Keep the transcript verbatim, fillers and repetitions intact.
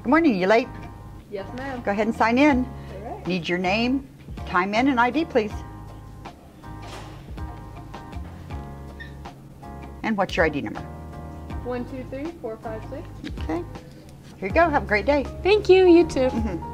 Good morning, you late? Yes, ma'am. Go ahead and sign in. All right. Need your name, time in, and I D, please. And what's your I D number? One, two, three, four, five, six. Okay. Here you go. Have a great day. Thank you, you too. Mm-hmm.